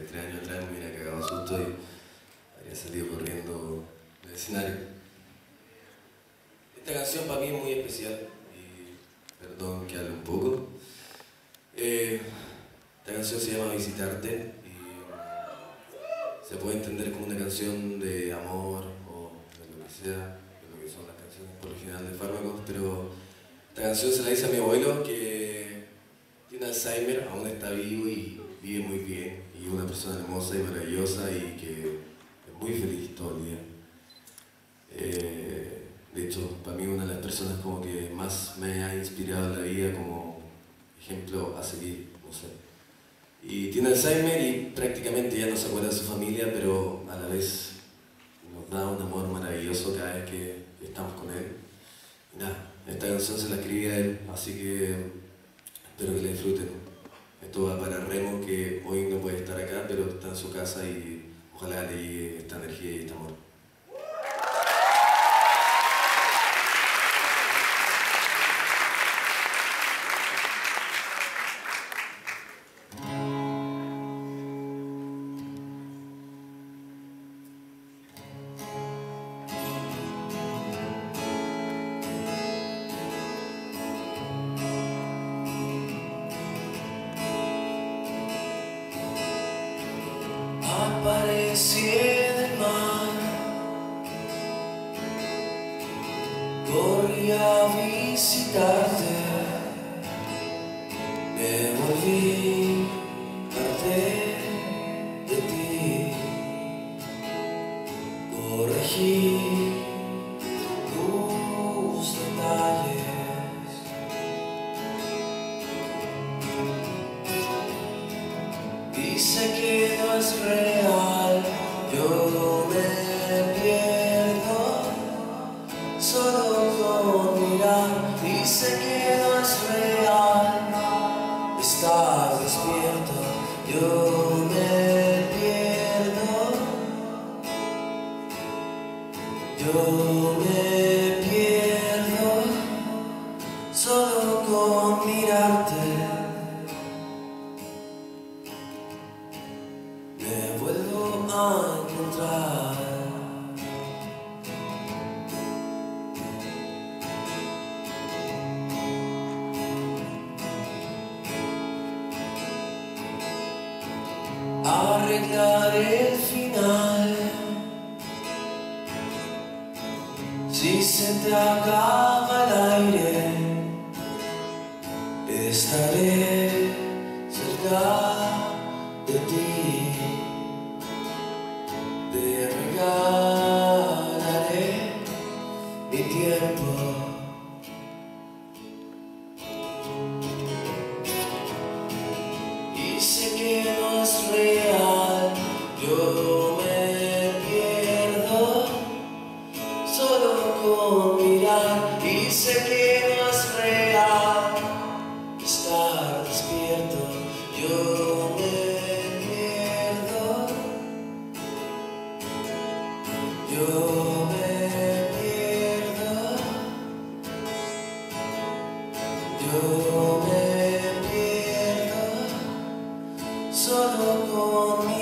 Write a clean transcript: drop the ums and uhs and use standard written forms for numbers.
3 años atrás me hubiera cagado susto y habría salido corriendo del escenario. Esta canción para mí es muy especial y perdón que hable un poco. Esta canción se llama Visitarte y se puede entender como una canción de amor o de lo que sea, de lo que son las canciones por lo general de Fármacos, pero esta canción se la hice a mi abuelo que tiene Alzheimer, aún está vivo y vive muy bien, y es una persona hermosa y maravillosa y que es muy feliz todo el día. De hecho, para mí una de las personas como que más me ha inspirado en la vida como ejemplo a seguir, no sé. Y tiene Alzheimer y prácticamente ya no se acuerda de su familia, pero a la vez nos da un amor maravilloso cada vez que estamos con él. Y nada, esta canción se la escribí a él, así que espero que la disfruten. Esto va para Remo, que hoy no puede estar acá, pero está en su casa y ojalá le llegue esta energía y este amor. Aparecí en el mar, corrí a visitarte, me volví parte de ti, corregí tus detalles, y sé que no es real, yo me pierdo solo con mirar, y sé que no es real estar despierto, yo me pierdo, yo me pierdo solo con mirarte. Me vuelvo a encontrar. Arreglar el final. Si se te acaba el aire, estaré cerca de ti. Te regalaré mi tiempo. Y sé que no es real, yo me pierdo solo con mirar. Y sé que no es real estar despierto, yo me pierdo. Yo me pierdo, yo me pierdo solo con mi